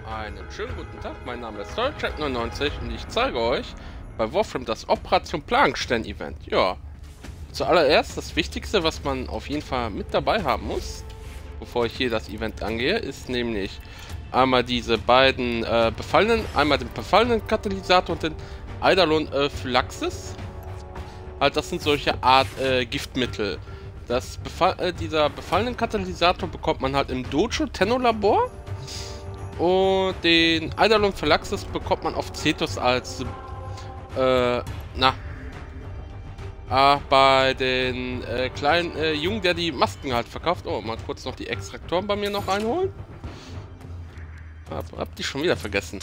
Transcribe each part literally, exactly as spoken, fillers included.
Einen schönen guten Tag, mein Name ist Soulcheck neunundneunzig und ich zeige euch bei Warframe das Operation Plagenstern-Event. Ja, zuallererst das Wichtigste, was man auf jeden Fall mit dabei haben muss, bevor ich hier das Event angehe, ist nämlich einmal diese beiden äh, Befallenen, einmal den befallenen Katalysator und den Eidolon äh, Phylaxis. Halt, das sind solche Art äh, Giftmittel. Das Befall, äh, dieser befallenen Katalysator bekommt man halt im Dojo Tenno Labor. Und den Eidolon Phylaxis bekommt man auf Cetus als, äh, na, ah, bei den äh, kleinen äh, Jungen, der die Masken halt verkauft. Oh, mal kurz noch die Extraktoren bei mir noch einholen. Hab, hab die schon wieder vergessen.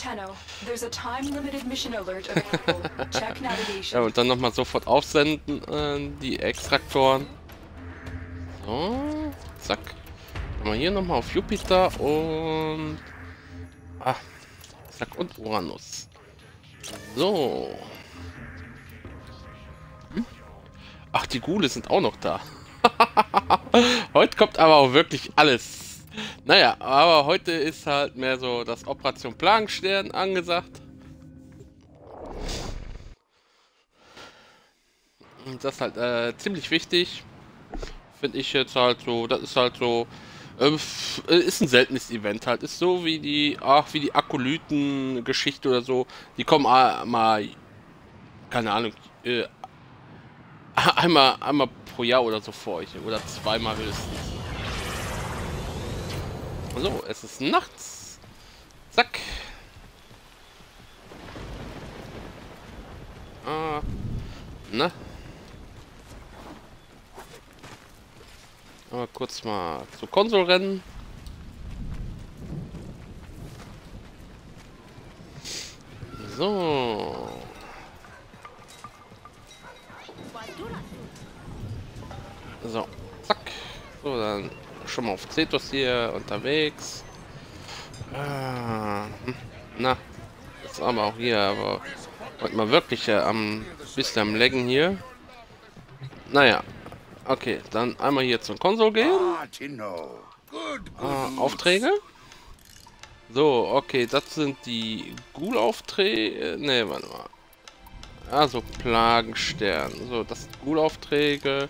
Ja, und dann nochmal sofort aufsenden, äh, die Extraktoren. So, zack. Mal hier nochmal auf Jupiter und... Ah, zack, und Uranus. So. Hm? Ach, die Ghule sind auch noch da. Heute kommt aber auch wirklich alles. Naja, aber heute ist halt mehr so das Operation Plagenstern angesagt. Und das ist halt äh, ziemlich wichtig. Finde ich jetzt halt so, das ist halt so... ist ein seltenes Event halt. Ist so wie die, ach, wie die Akolyten-Geschichte oder so. Die kommen mal, keine Ahnung, äh, einmal, einmal pro Jahr oder so vor euch. Oder zweimal höchstens. So, es ist nachts. Zack. Ah, na. Aber kurz mal zur Konsole rennen. So. So, zack. So, dann schon mal auf Cetus hier unterwegs. Ah, na, jetzt aber auch hier, aber heute mal wirklich äh, am bisschen am Laggen hier. Naja. Okay, dann einmal hier zur Konsole gehen. Äh, Aufträge. So, okay, das sind die Ghoul-Aufträge. Ne, warte mal. Also Plagenstern. So, das sind Ghoul-Aufträge.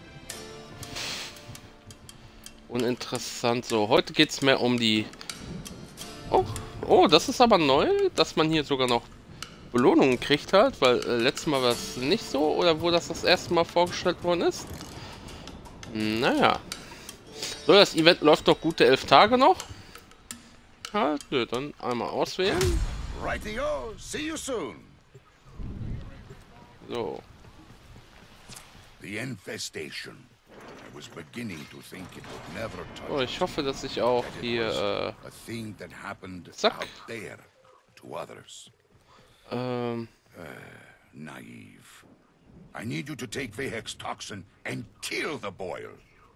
Uninteressant. So, heute geht es mehr um die... Oh, oh, das ist aber neu, dass man hier sogar noch Belohnungen kriegt halt, weil äh, letztes Mal war es nicht so, oder wo das das erste Mal vorgestellt worden ist. Naja. So, das Event läuft doch gute elf Tage noch. Halt, nö, dann einmal auswählen. See you soon. So. The infestation. I was beginning to think it would never touch. Oh, ich hoffe, dass ich auch hier äh, zack. Ähm. Naive. I need you to take Vehex toxin and kill the boil.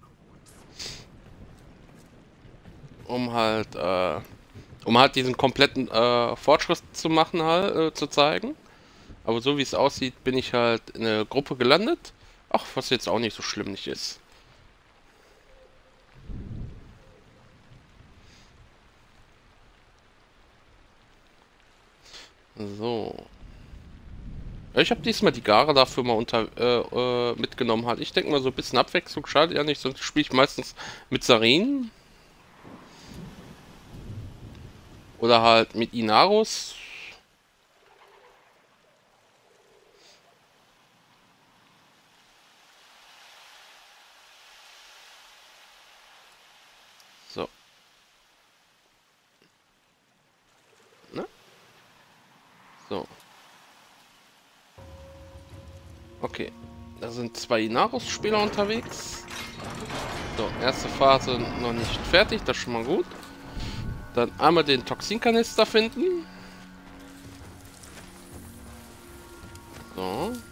Um halt, äh, um halt diesen kompletten äh, Fortschritt zu machen, halt, äh, zu zeigen. Aber so wie es aussieht, bin ich halt in eine Gruppe gelandet. Ach, was jetzt auch nicht so schlimm nicht ist. So. Ich habe diesmal die Gare dafür mal unter äh, äh, mitgenommen halt. Ich denke mal, so ein bisschen Abwechslung schadet ja nicht, sonst spiele ich meistens mit Sarin. Oder halt mit Inarus. So. Ne? So. Okay, da sind zwei Inarus-Spieler unterwegs. So, erste Phase noch nicht fertig, das ist schon mal gut. Dann einmal den Toxinkanister finden. So.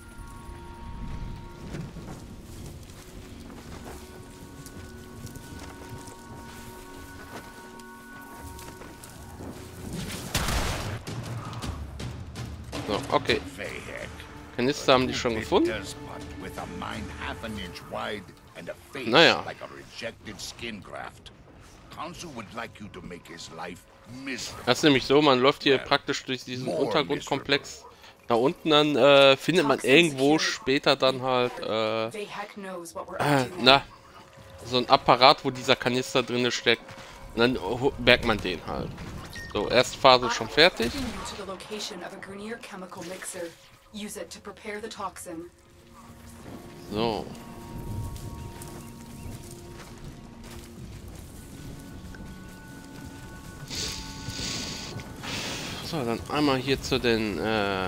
So, okay. Kanister haben die schon gefunden. Naja. Das ist nämlich so, man läuft hier praktisch durch diesen Untergrundkomplex. Da unten dann äh, findet man irgendwo später dann halt äh, äh, na, so ein Apparat, wo dieser Kanister drin steckt. Und dann merkt man den halt. So, erste Phase schon fertig. So. So, dann einmal hier zu den äh,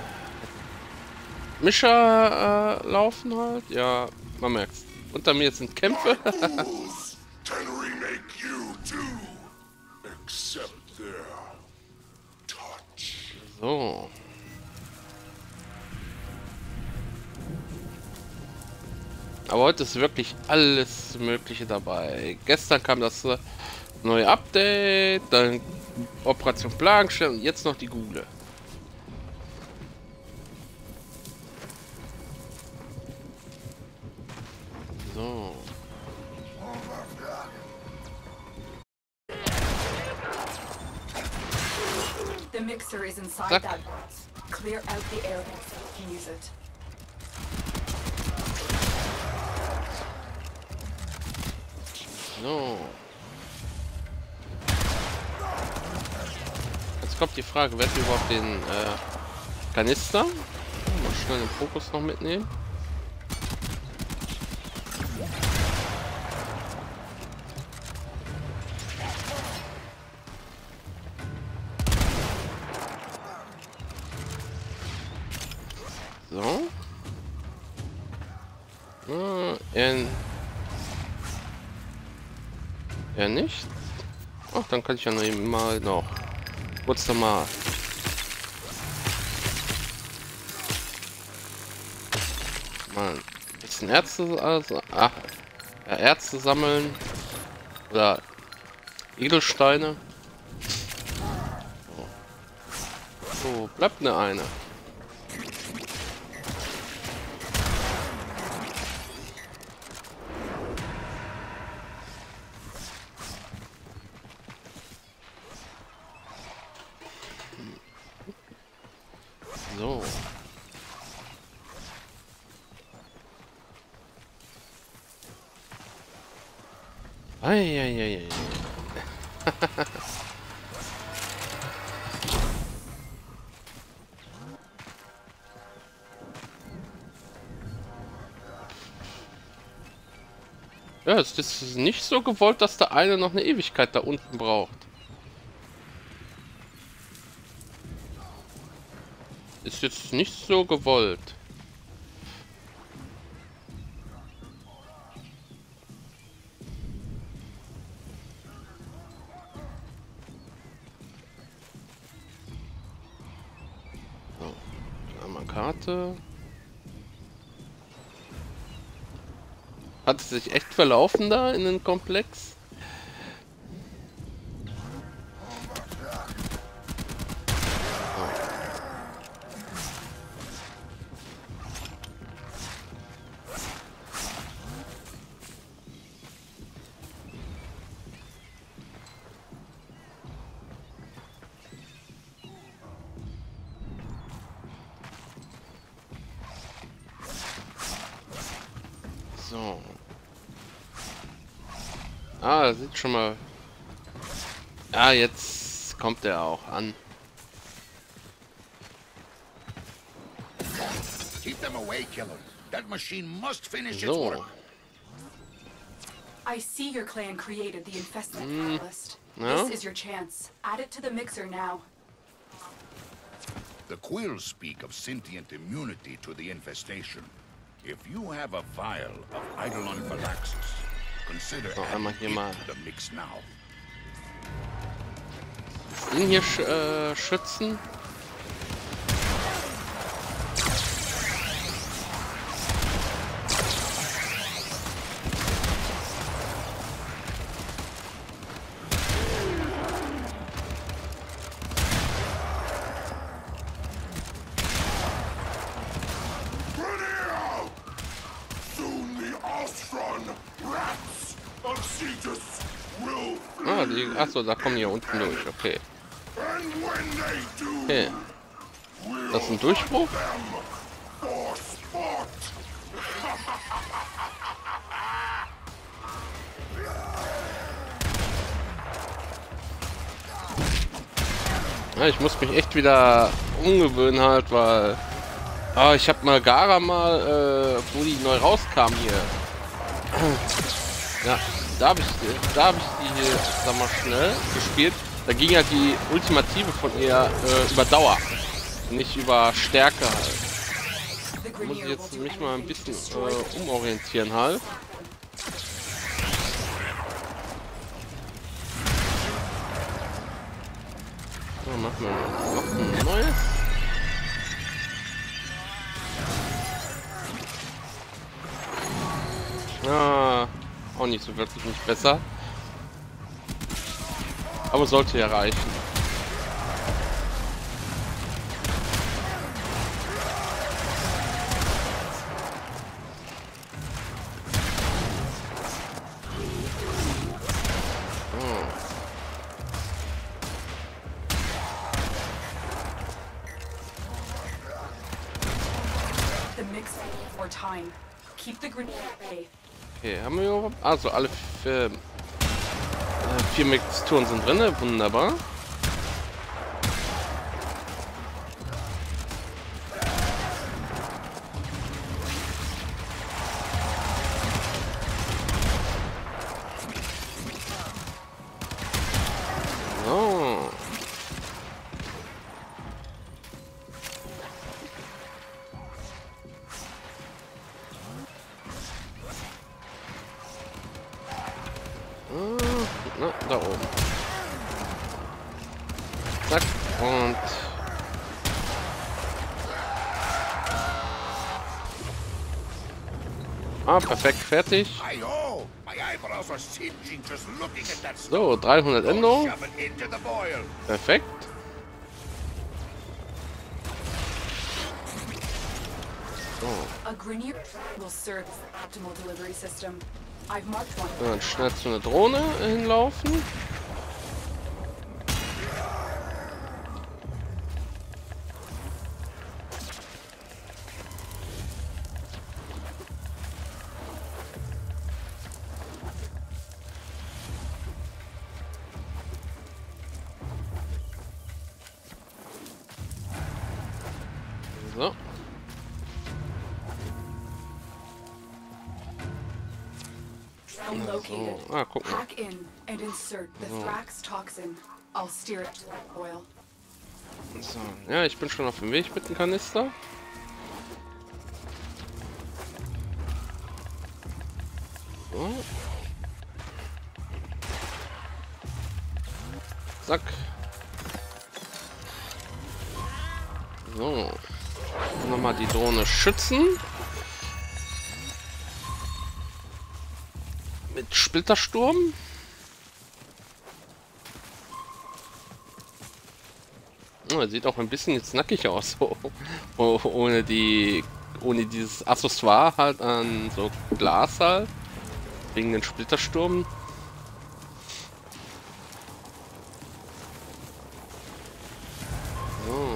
Mischer äh, laufen halt. Ja, man merkt's. Unter mir sind Kämpfe. So. Aber heute ist wirklich alles Mögliche dabei. Gestern kam das äh, neue Update, dann Operation Plankenstein und jetzt noch die Google. So. The mixer is inside that box. Clear out the air vents so we can use it. So. Jetzt kommt die Frage, wer hat überhaupt den äh, Kanister? Mal schnell den Fokus noch mitnehmen. So. Äh, er, er nicht. Ach, dann kann ich ja noch eben mal noch kurz nochmal mal ein bisschen Ärzte, also, ach, ja, Ärzte sammeln oder Edelsteine. So, so bleibt eine eine. So. Eieiei. Ja, es ist nicht so gewollt, dass der eine noch eine Ewigkeit da unten braucht. Ist jetzt nicht so gewollt. So, einmal Karte. Hat es sich echt verlaufen da in den Komplex? So. Ah, sieht schon mal. Ah, jetzt kommt er auch an. Keep them away, killer. That machine must finish its So. work. I see your clan created the infestment Mm. catalyst. No? This is your chance. Add it to the mixer now. The Quills speak of sentient immunity to the infestation. If you have a vial of Eidolon Phylaxis, consider Oh, adding einmal hier it mal. to the mix now. Den hier sch äh, schützen. Soon the Ostron rats of Cetus will Ah, die, achso, da kommen die ja unten durch, okay. Okay. Das ist ein Durchbruch? Ja, ich muss mich echt wieder umgewöhnen halt, weil... Ah, ich habe mal Gara mal, äh, wo die neu rauskam hier. Ja, da habe ich, da habe ich die hier, sag mal, schnell gespielt. Da ging ja die Ultimative von ihr äh, über Dauer, nicht über Stärke halt. Da muss ich jetzt mich mal ein bisschen äh, umorientieren halt. So, machen wir noch ein neues. Ah, auch nicht so wirklich nicht besser. Aber sollte ja reichen. Oh. The mix for time. Keep the grenade. Okay, haben wir überhaupt... Also alle vier, äh, vier Mixturen sind drin, wunderbar. So. Na, da oben. Zack. Und... Ah, perfekt, fertig. So, dreihundert Endo. Perfekt. So. A Grineer will serve as the optimal delivery system. I've marked one. Dann schnell zu einer Drohne hinlaufen. So. Located. So. Ah, guck mal. Hack in and insert the Thrax toxin. I'll steer it to the oil. So. Ja, ich bin schon auf dem Weg mit dem Kanister. So. Zack. So. Nochmal die Drohne schützen. Mit Splittersturm. Oh, sieht auch ein bisschen jetzt nackig aus, oh, ohne die, ohne dieses Accessoire halt an so Glas halt, wegen den Splittersturm. So.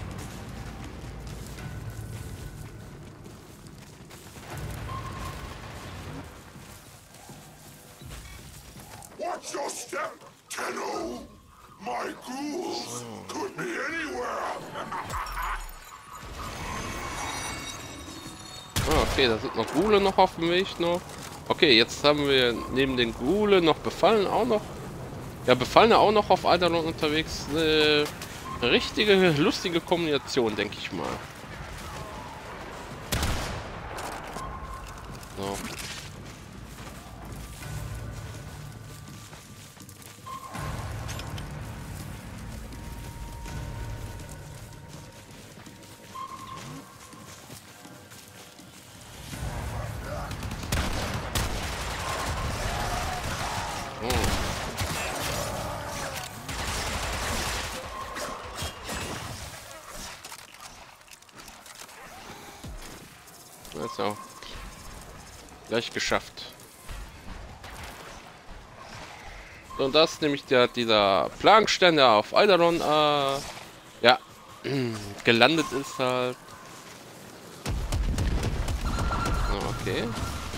Watch your step, Tenno! My ghouls could be anywhere! Ah, okay, da sind noch Ghule noch auf dem Weg noch. Okay, jetzt haben wir neben den Ghule noch Befallen auch noch. Ja, Befallene auch noch auf Eidolon unterwegs. Eine richtige, lustige Kombination, denke ich mal. So. So. Gleich geschafft. Und das ist nämlich der, dieser Plagenstern, der auf Eidolon, äh, ja, gelandet ist halt. Okay.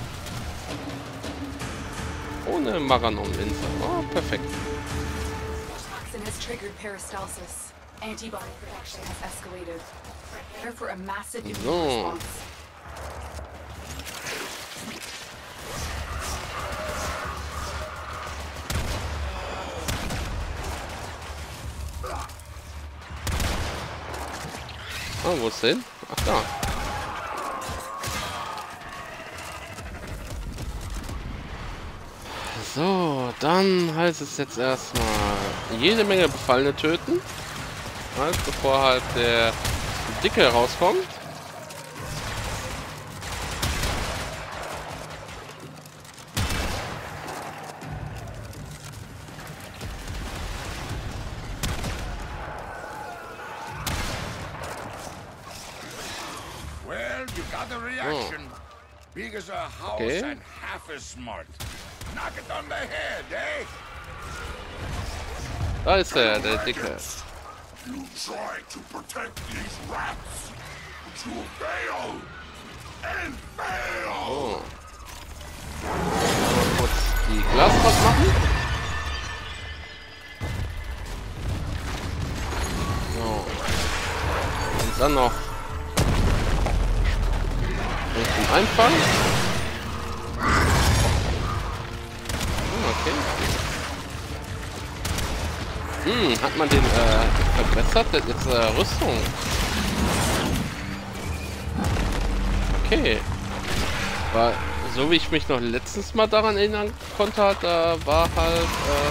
Ohne Maranon-Linse. Oh, perfekt. Toxin has triggered peristalsis. Antibody production has escalated. Prepare for a massive immune So. response. Oh, wo ist denn? Ach, da. So, dann heißt es jetzt erstmal jede Menge Befallene töten. Halt, bevor halt der Dicke rauskommt. Well, you got the reaction. Big as a house Okay. and half as smart. Knock it on the head, eh? Da ist er, der Dicke. You try to protect these rats, but you fail and fail. Oh. Mal kurz die Glaswand machen. So. Und dann noch zum Einfangen. Oh, okay. Hm, hat man den äh, verbessert? Der hat jetzt äh, Rüstung. Okay. War, so wie ich mich noch letztens mal daran erinnern konnte, da war halt, äh,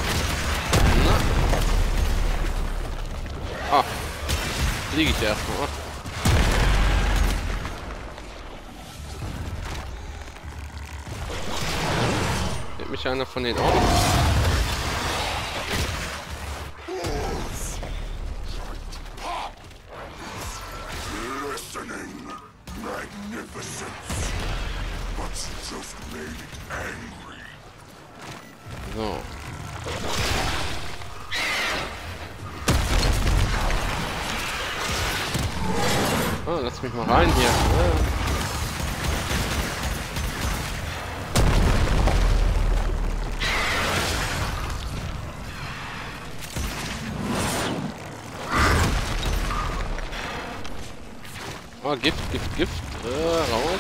na. Ah. Fliege ich erstmal. Nimmt mich einer von den Augen. Listening, magnificence, but you just made it angry. So. Oh, lass mich mal rein hier. Ja. Oh, Gift, Gift, Gift. Äh, raus.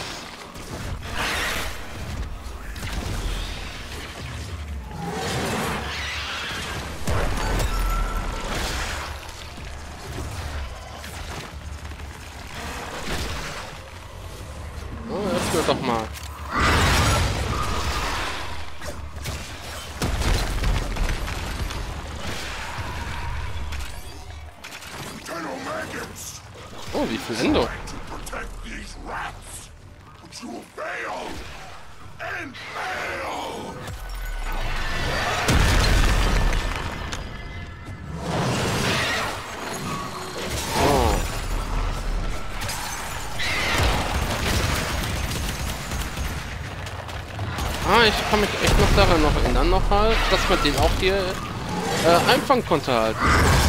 Oh, öffne doch mal. Colonel Maggots, Oh, wie viel Endo. to protect these rats, but you fail and fail. Oh. Ah, ich kann mich echt noch daran noch erinnern, noch halt, dass man den auch hier äh, einfangen konnte halt.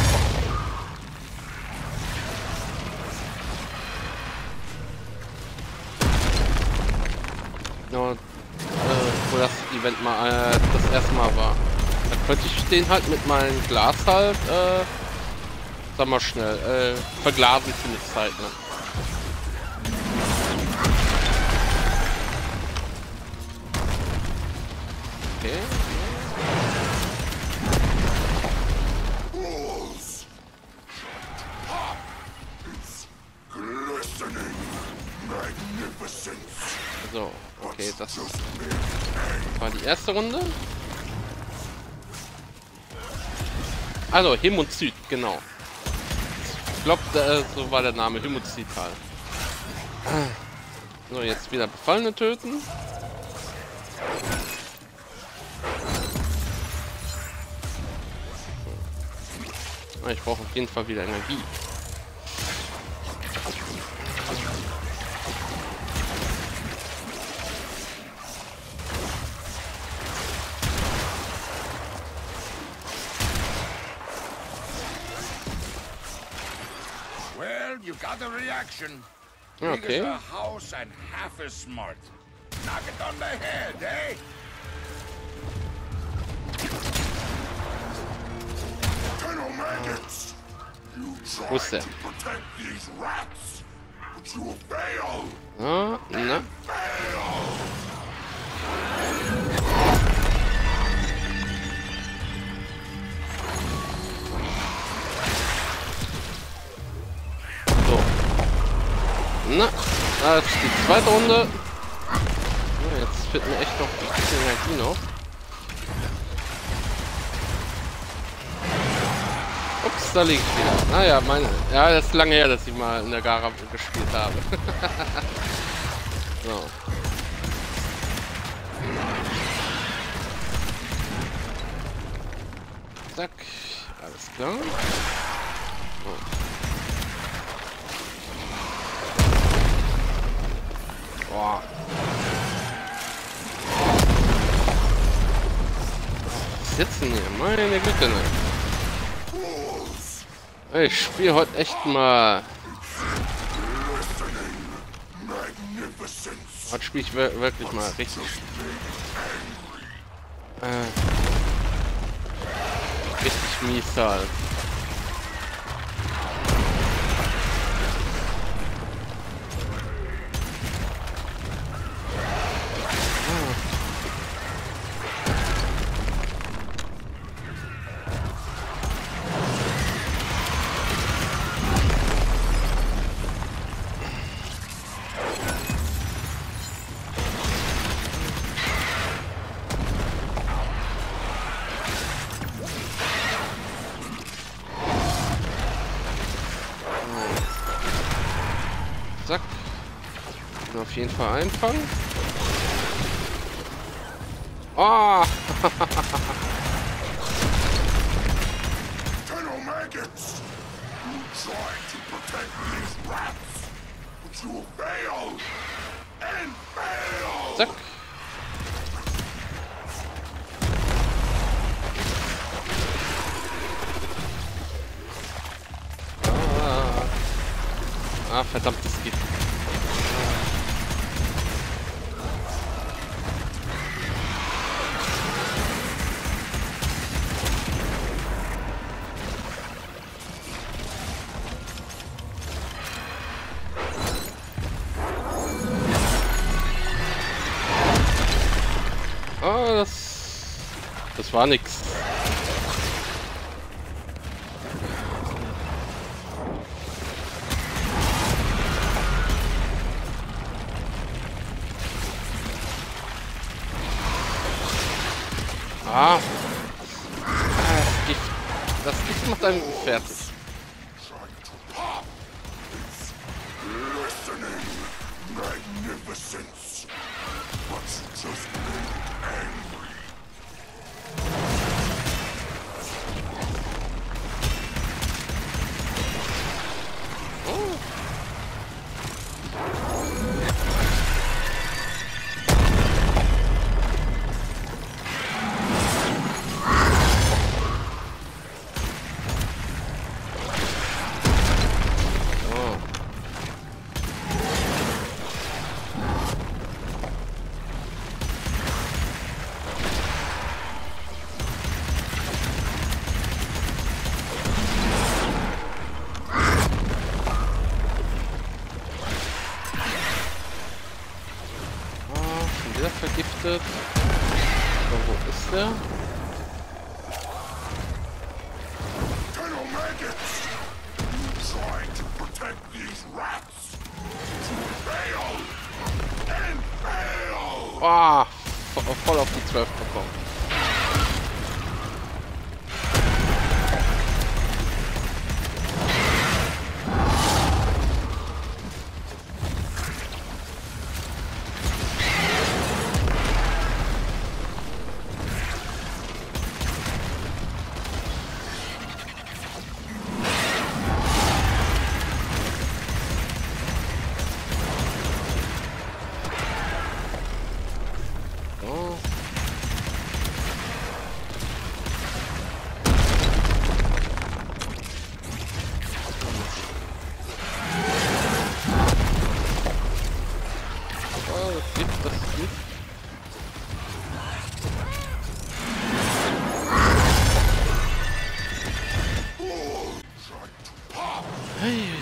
Ja, äh, wo das Event mal äh, das erste Mal war. Da könnte ich den halt mit meinem Glas halt, äh, sag mal schnell, äh, verglasen für eine Zeit, ne? Okay. Fools! It's glistening magnificence. So, okay, das Just made it angry. war die erste Runde. Also, Hämozid, genau. Ich glaube, äh, so war der Name, Hämozid halt. So, jetzt wieder Befallene töten. Ich brauche auf jeden Fall wieder Energie. You got the reaction. Okay. Big as a house and half as smart. Knock it on the head, eh? Colonel Maggots, you Wo ist tried der? to protect these rats, but you will fail. Ah, na. So. Na, da ist die zweite Runde. Ja, jetzt fehlt mir echt noch ein bisschen Energie noch. Ups, da liege ich wieder. Naja, meine. Ja, das ist lange her, dass ich mal in der Gara gespielt habe. So. Zack. Alles klar. So. Boah. Was ist jetzt denn hier? Meine Güte, ne? Ich spiele heute echt mal. Heute spiele ich wirklich mal richtig. Äh, richtig mies halt. Zack. Und auf jeden Fall einfangen. Oh! Colonel Maggots, you tried to protect these rats, but you will fail and fail. Zack. Ah, verdammt, das geht. Ah, das... Das war nix. Ah. Das Gift. Das Gift macht einen fertig. Vergiftet. So, wo ist der? Colonel Maggots, you tried to protect these rats. You failed and failed. Ah, oh, voll auf die zwölf bekommen.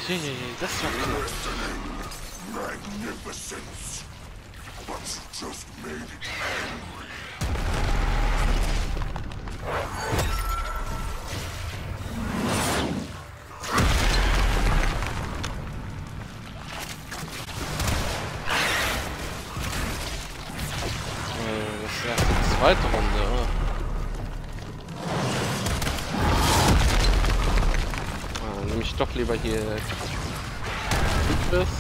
je, das war knapp. Magnificence. But you just made it angry. Äh, das ist ja die zweite Runde, oder? Ah, nehme ich doch lieber hier Typus.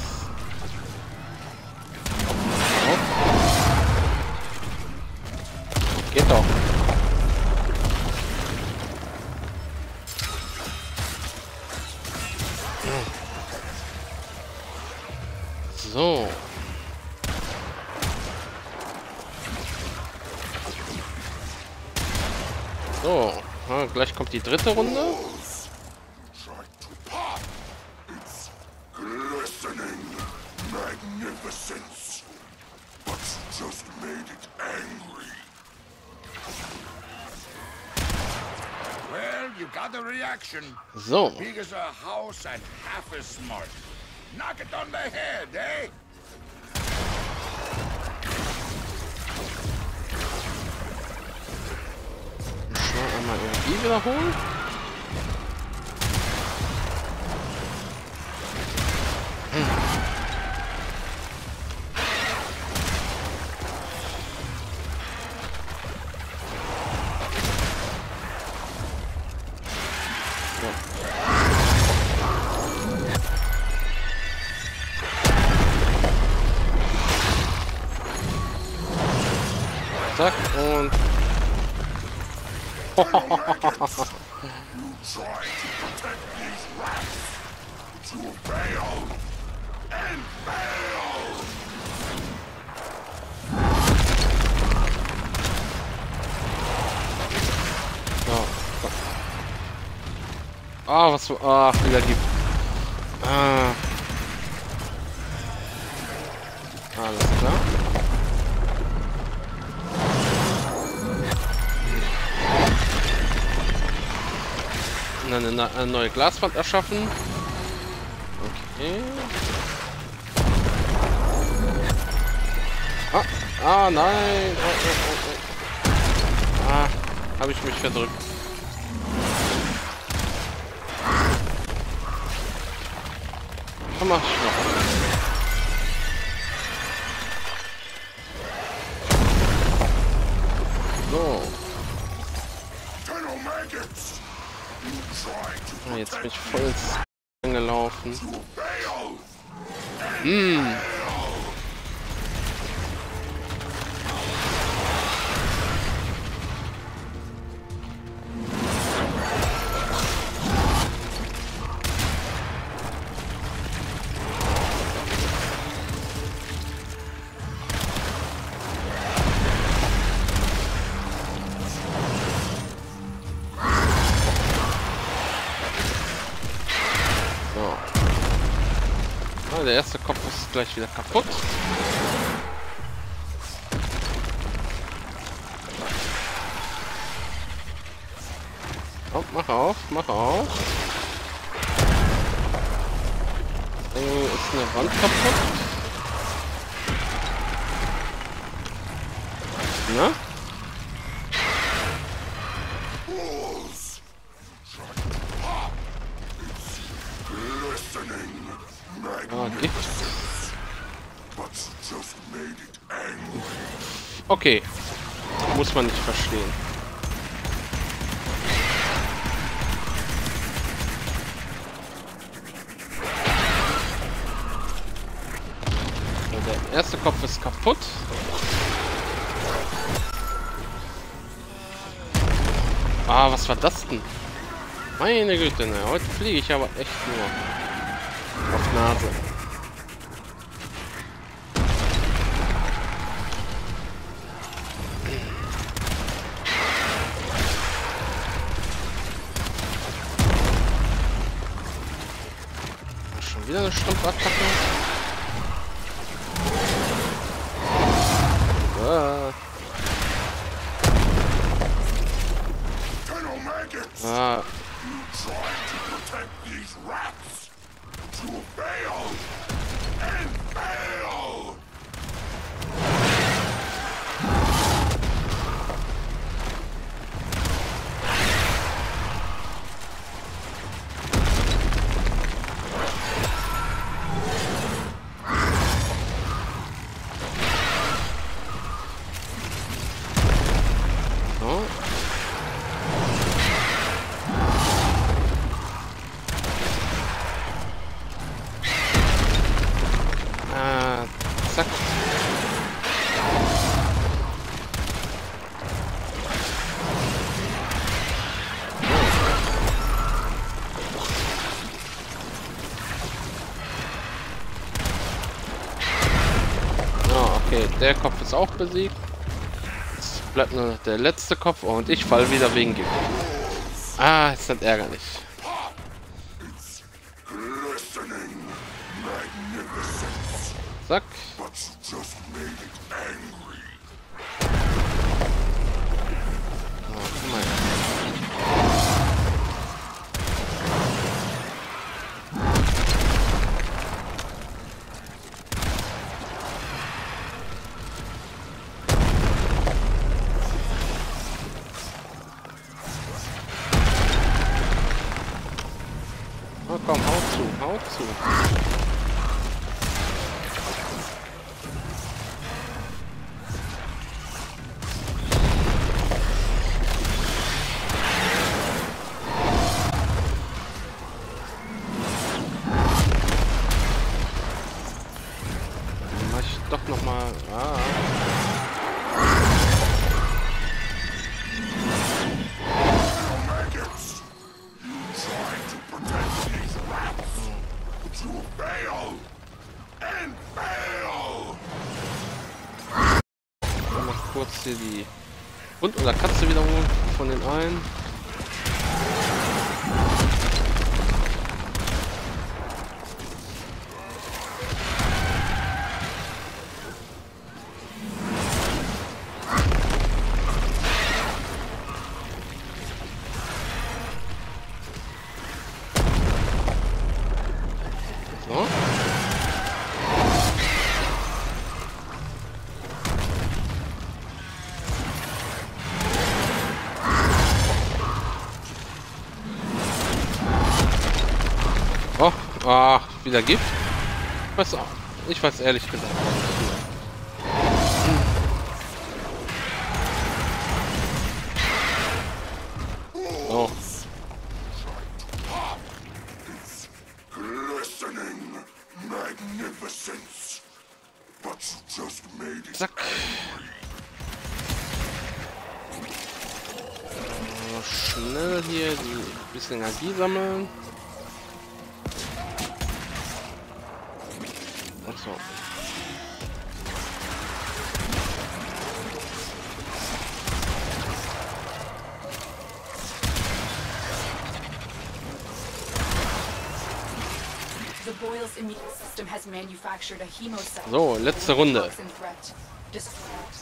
Geht doch. So. So. Ja, gleich kommt die dritte Runde. Try to pop. It's glistening magnificence. But you just made it angry. Well, you got the reaction. So. Big as a house and half as smart. Knock it on the head, eh? Schnell einmal Energie wiederholen. Hm. Zack und You try to protect these rats, but you fail and fail. so. Ah, was so. Ah, wieder die. Ah. Alles klar. Eine, eine, eine neue Glaswand erschaffen. Okay. Ah, ah nein. Oh, oh, oh, oh. Ah, habe ich mich verdrückt. Komm, mach ich noch. So. Tunnel maggots. Ah, jetzt bin ich voll ins gelaufen. You fail. Hm. Ah, der erste Kopf ist gleich wieder kaputt. Oh, mach auf, mach auf. Irgendwo ist eine Wand kaputt. Na? Fools. Try to pop. It's glistening Ah, Gift. magnificence. But you just made it angry. Okay. Muss man nicht verstehen. So, der erste Kopf ist kaputt. Ah, was war das denn? Meine Güte, ne? Heute fliege ich aber echt nur auf Nase. Schon wieder eine Stampfattacke. Ah. Tunnel maggots. Ah. You try to protect these rats, but you'll fail and fail. Zack. Oh, okay, der Kopf ist auch besiegt. Jetzt bleibt nur der letzte Kopf und ich fall wieder wegen Gift. Ah, ist das ärgerlich. Zack. Oh, guck mal. Oh, komm, hau zu, hau zu. Doch noch mal. Ah. Dann noch kurz hier die Hund oder Katze wiederholen von den einen. So. Oh, ah, wieder Gift. Ich weiß auch. Ich weiß ehrlich gesagt nicht. Oh. Zack. So, schnell hier die bisschen Energie sammeln. Achso. The Boyle's immune system has manufactured a hemocell. So, letzte Runde. Toxin threat. Destroy it.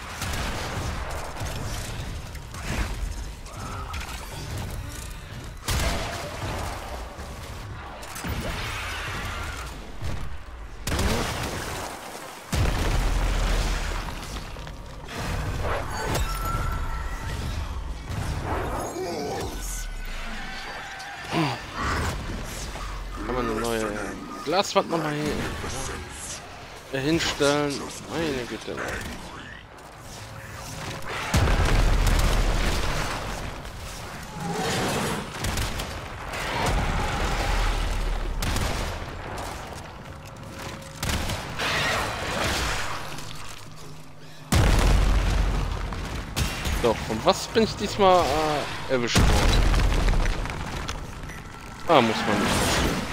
Kann man eine neue Glaswand nochmal hier ja, hinstellen. Meine Güte. So, von was bin ich diesmal äh, erwischt worden? Ah, muss man nicht verstehen.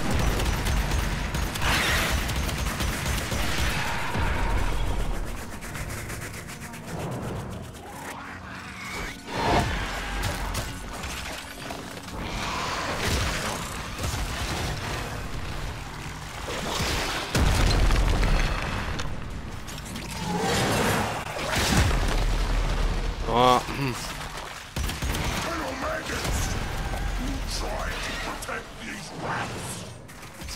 Oh, hm.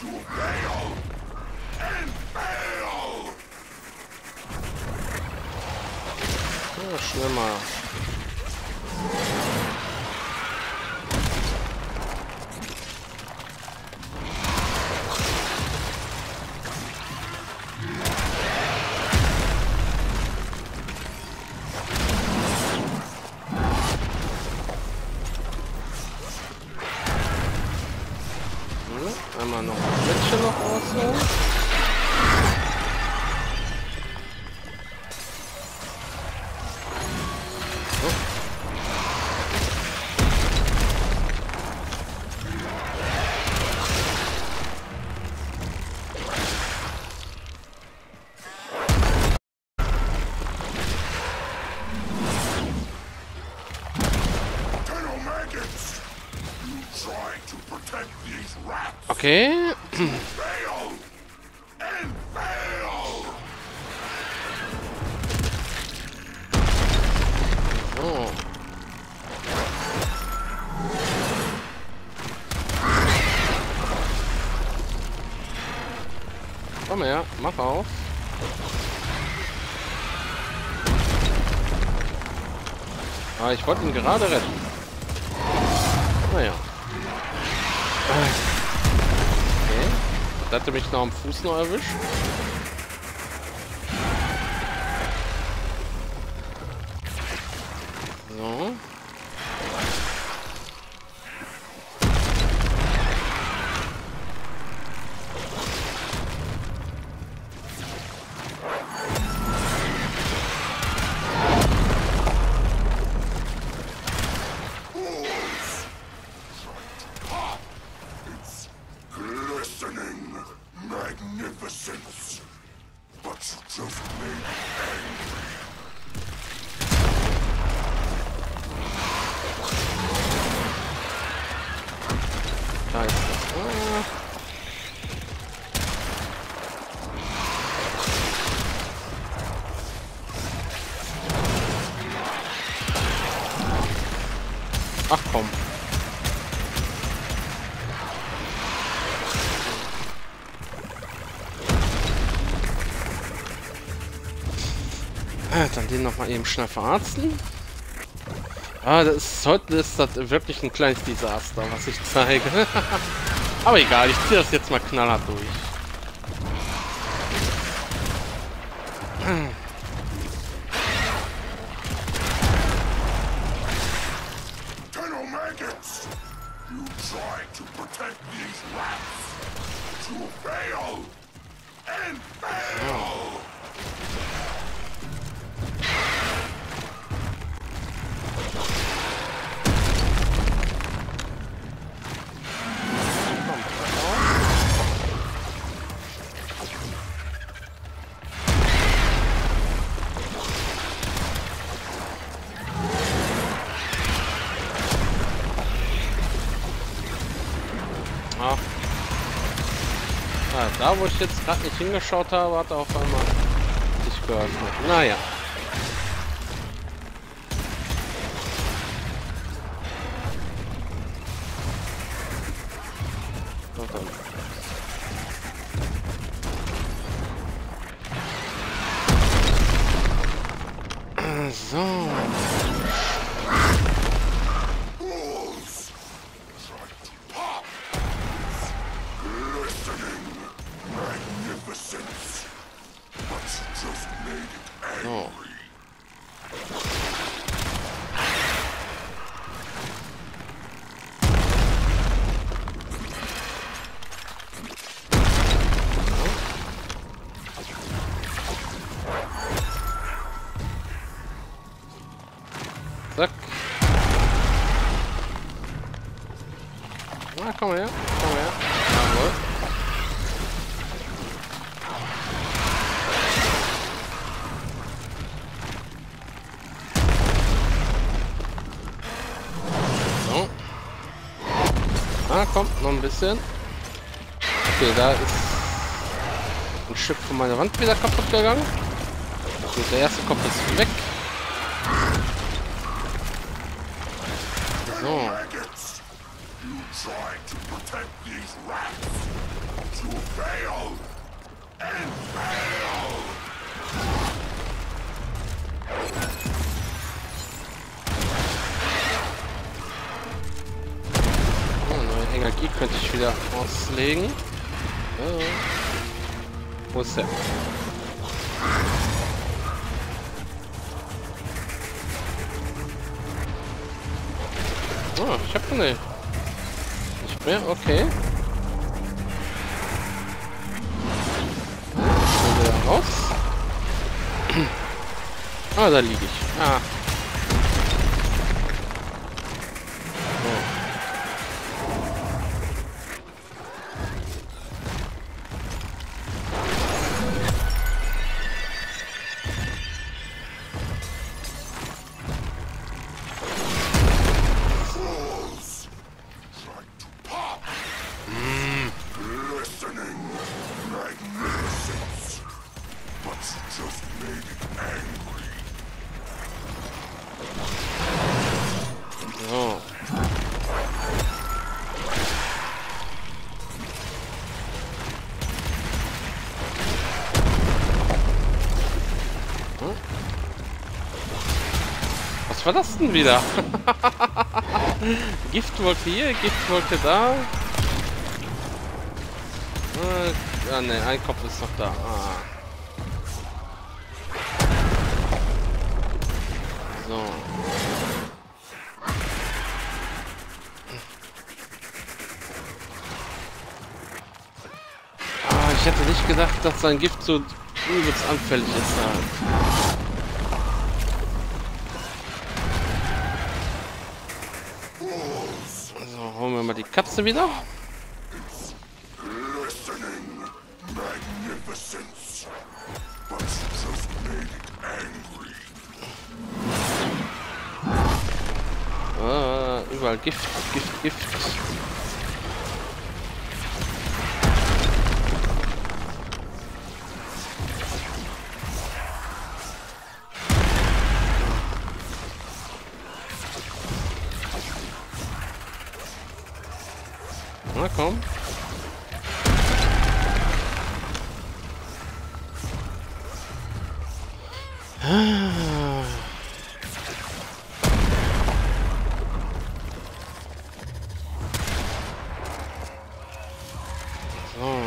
you'll fail and fail. Ja, schnell mal. Einmal noch ein Mädchen noch rausholen. So. Colonel Maggots, you try to protect these rats. Okay. Fail and fail. So. Komm her, mach auf. Ah, ich wollte ihn gerade retten. Naja. Okay. Das hatte mich noch am Fuß noch erwischt. So. It's glistening magnificence, but you just made me angry. Da ist das. Ah. Ach komm. Ah, dann den noch mal eben schnell verarzten. Ah, das ist, heute ist das wirklich ein kleines Desaster, was ich zeige. Aber egal, ich ziehe das jetzt mal knallhart durch. Colonel Maggots, you try to protect these rats, but you fail and fail. Ah. Ah, da wo ich jetzt gerade nicht hingeschaut habe, hat er auf einmal sich geöffnet. Naja. So, dann. So. Wolves, try to pop. Glistening magnificence, but you just made it Oh. angry. Zack. Na, komm her. Komm her. Jawohl. So. Ah, kommt noch ein bisschen. Okay, da ist ein Stück von meiner Wand wieder kaputt gegangen. Gut, der erste Kopf ist weg. So. Maggots, You tried to protect these rats, but you failed and failed. Oh, neue Energie könnte ich wieder auslegen. Ja. Wo ist der? Oh, ich hab ne. Nicht mehr, okay. Wieder raus. Ah, da liege ich. Ah. Was war das denn wieder? Giftwolke hier, Giftwolke da. Ah, ah ne, ein Kopf ist noch da. Ah. So. Ah, ich hätte nicht gedacht, dass sein Gift so übelst anfällig ist. Halt. So, holen wir mal die Katze wieder. Ah, überall Gift, Gift, Gift. Na komm. Ah. So.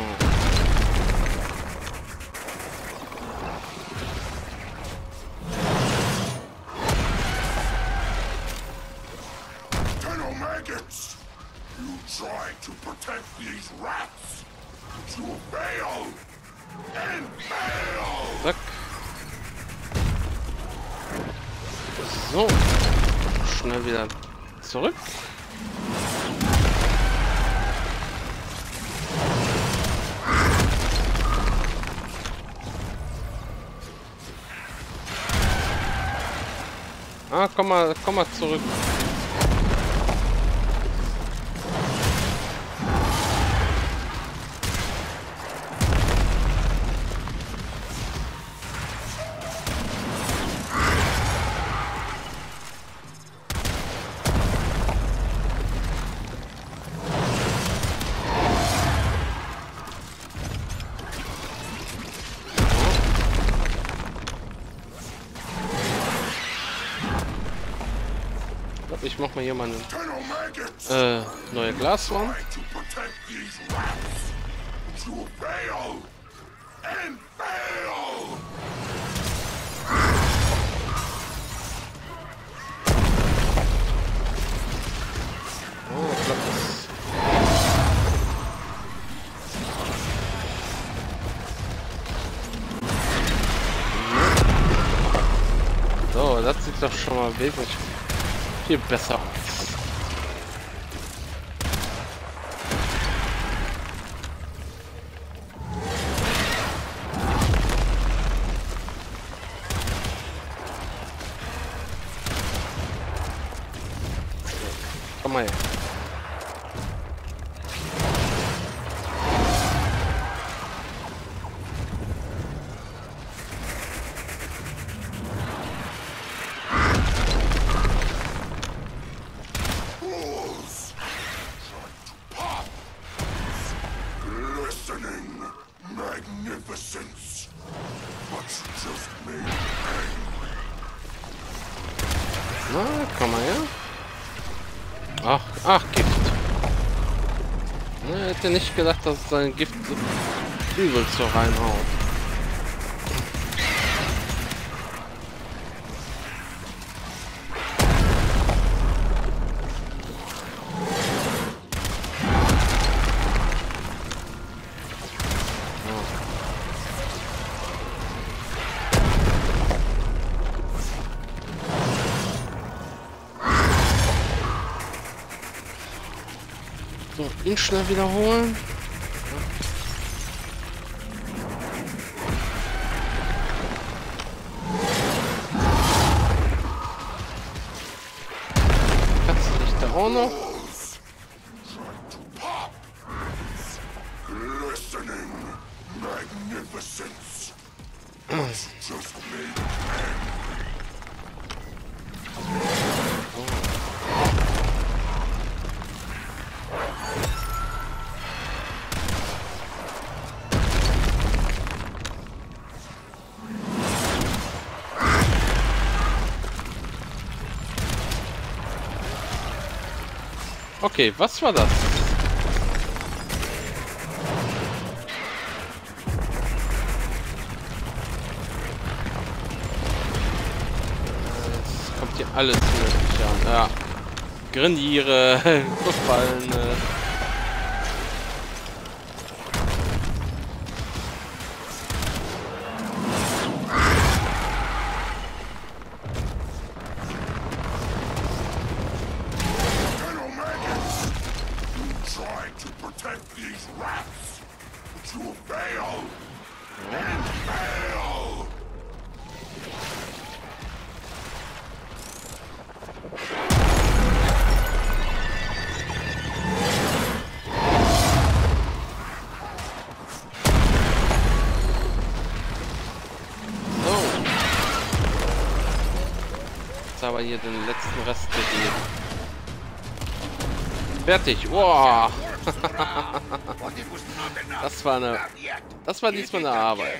Colonel Maggots! You tried to protect these rats, but you failed and failed. Zack. So. Schnell wieder zurück. Ah, komm mal, komm mal zurück. Ich mach mal hier mal eine äh, neue Glaswand. Oh, klappt das. So, das sieht doch schon mal wesentlich viel besser aus. Komm mal her. magnificence. But you just made me angry. Na, komm mal her. Ach, ach, Gift. Ne, hätte nicht gedacht, dass sein Gift so übel so reinhaut. So, ihn schnell wiederholen. Katze liegt da auch noch. Listening magnificence. But you just made me Okay, was war das? Jetzt kommt hier alles mögliche an. Ja. Greniere, Kussballen. trying to protect these rats. But you will fail. And fail. Aber hier den letzten Rest gegeben. Fertig. Wow. Das war eine. Das war diesmal eine Arbeit.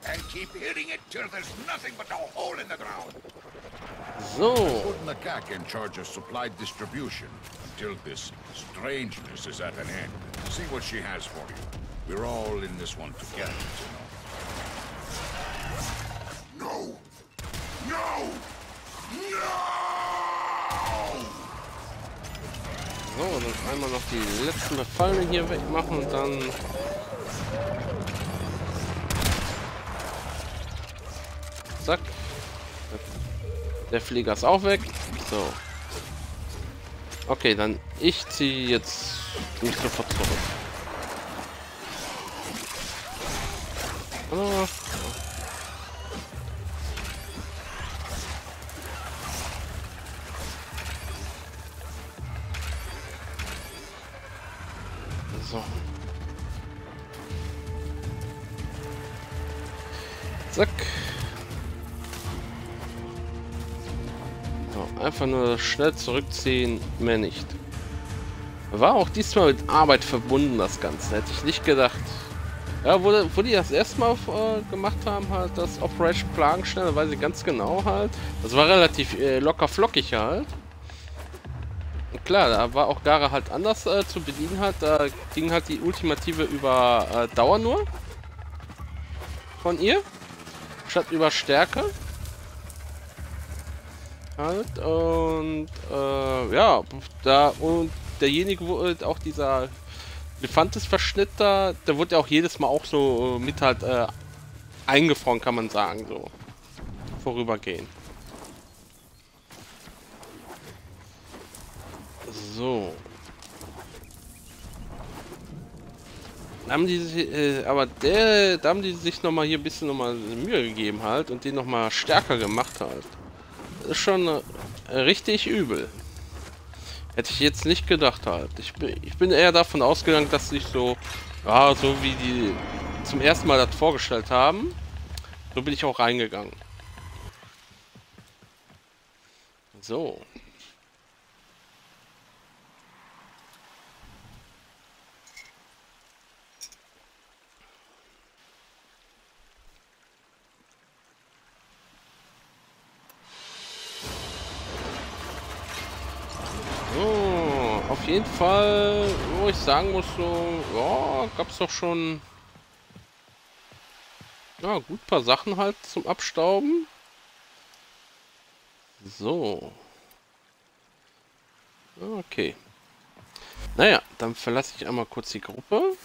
So. Put Nakak in charge of supply distribution until this strangeness is at an end. See what she has for you. We're all in this one together, you know. No. No. No! So, dann einmal noch die letzten Befallenen hier wegmachen und dann... Zack. Der Flieger ist auch weg. So. Okay, dann ich ziehe jetzt mich sofort zurück. Oh. So. Zack. So, einfach nur schnell zurückziehen, mehr nicht. War auch diesmal mit Arbeit verbunden, das Ganze. Hätte ich nicht gedacht. Ja, wo, wo die das erste Mal äh, gemacht haben, halt das Operation Plagenstern, da weiß ich ganz genau halt. Das war relativ äh, locker flockig halt. Klar, da war auch Gara halt anders äh, zu bedienen halt. Da ging halt die Ultimative über äh, Dauer nur. Von ihr. Statt über Stärke. Halt. Und äh, ja, da und derjenige, wo äh, auch dieser Elefantes-Verschnitt da, der wurde ja auch jedes Mal auch so äh, mit halt äh, eingefroren, kann man sagen, so. Vorübergehen. So. Da haben die sich, äh, aber der, da haben die sich noch mal hier ein bisschen noch mal Mühe gegeben halt und den noch mal stärker gemacht halt. Das ist schon äh, richtig übel. Hätte ich jetzt nicht gedacht halt. Ich bin, ich bin eher davon ausgegangen, dass sich so, ja, so wie die zum ersten Mal das vorgestellt haben, so bin ich auch reingegangen. So. auf jeden Fall, wo ich sagen muss, so, ja, gab es doch schon ja, gut ein paar Sachen halt zum Abstauben. So. Okay. Naja, dann verlasse ich einmal kurz die Gruppe.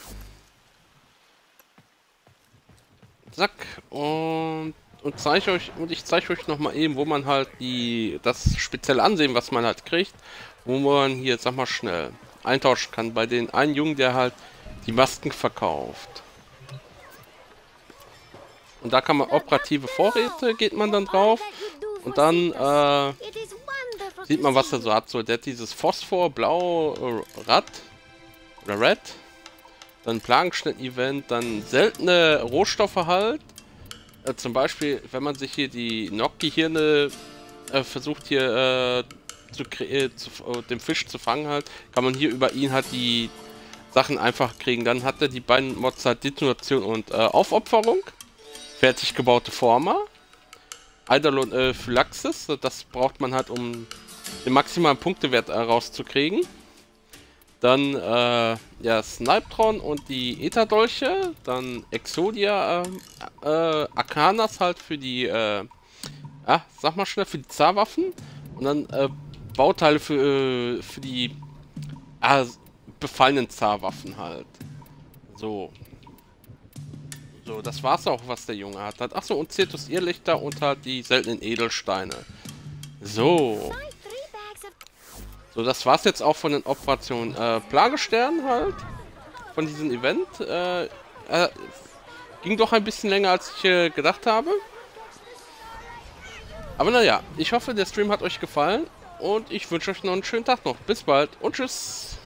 Zack. Und, und zeige euch, und ich zeige euch noch mal eben, wo man halt die das spezielle Ansehen, was man halt kriegt, wo man hier, sag mal schnell, eintauschen kann bei den einen Jungen, der halt die Masken verkauft. Und da kann man operative Vorräte, geht man dann drauf. Und dann äh, sieht man, was er so hat. So, der hat dieses Phosphor, Blau, äh, Rad oder Red. Dann Plagenschnitt-Event, dann seltene Rohstoffe halt. Äh, zum Beispiel, wenn man sich hier die Nock-Gehirne äh, versucht hier äh, zu, äh, zu äh, den Fisch zu fangen halt, kann man hier über ihn halt die Sachen einfach kriegen. Dann hat er die beiden Mods halt Detonation und äh, Aufopferung. Fertig gebaute Former. Eidolon äh, Phylaxis, das braucht man halt, um den maximalen Punktewert äh, rauszukriegen. Dann äh, ja, Snipetron und die Ätherdolche. Dann Exodia äh, äh, Arcanas halt für die, äh, ah, sag mal schnell, für die Zarwaffen. Und dann äh, Bauteile für, äh, für die äh, befallenen Zarwaffen halt. So. So, das war's auch, was der Junge hat. Achso, und Cetus Irrlichter und halt die seltenen Edelsteine. So. So, das war's jetzt auch von den Operationen äh, Plagestern halt. Von diesem Event. Äh, äh, ging doch ein bisschen länger, als ich äh, gedacht habe. Aber naja, ich hoffe, der Stream hat euch gefallen. Und ich wünsche euch noch einen schönen Tag noch. Bis bald und tschüss.